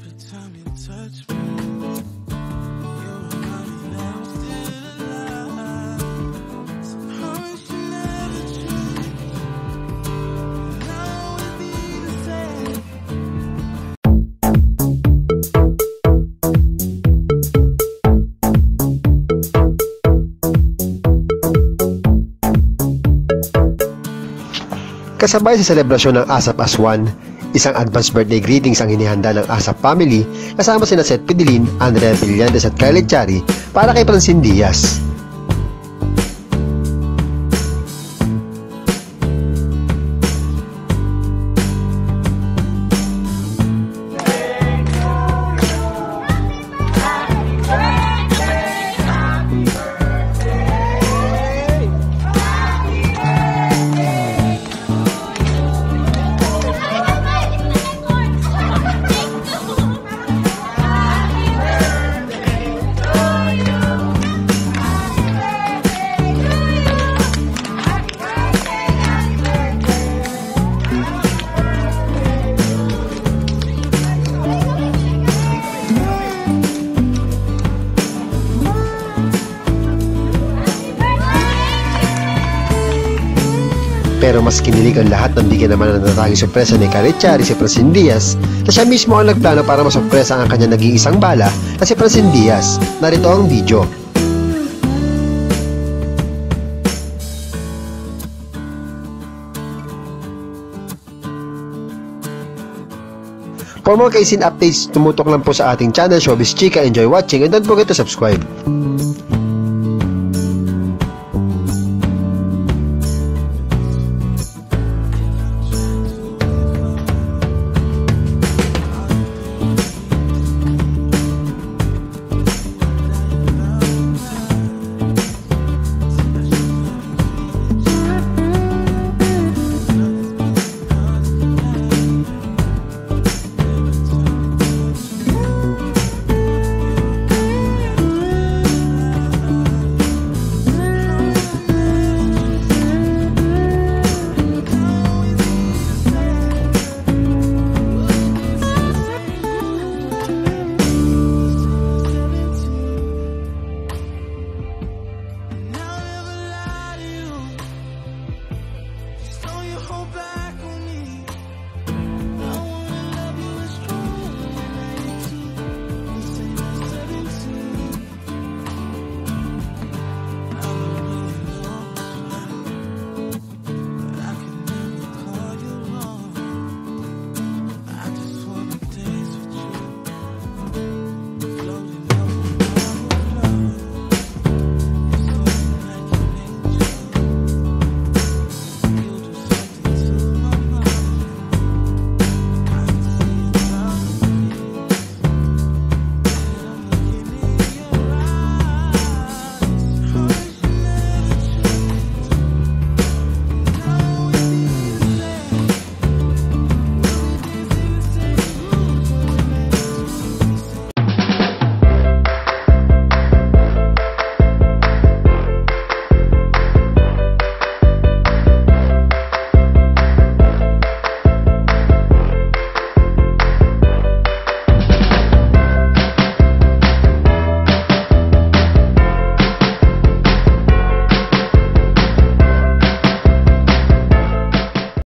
Kasabay sa selebrasyon ng ASAP as One, isang advance birthday greetings ang inihanda ng ASAP family kasama sina Seth Pidilin, Andrea Villandes at Kyle Echarri para kay Francine Diaz. Pero mas kinilig ang lahat ng bigyan naman ng natatanging sorpresa ni Echarri si Francine Diaz na siya mismo ang nagplano para masorpresa ang kanyang nag-iisang bala na si Francine Diaz. Narito ang video. For more Kycine updates, tumutok lang po sa ating channel Showbiz Chika. Enjoy watching and don't forget to subscribe.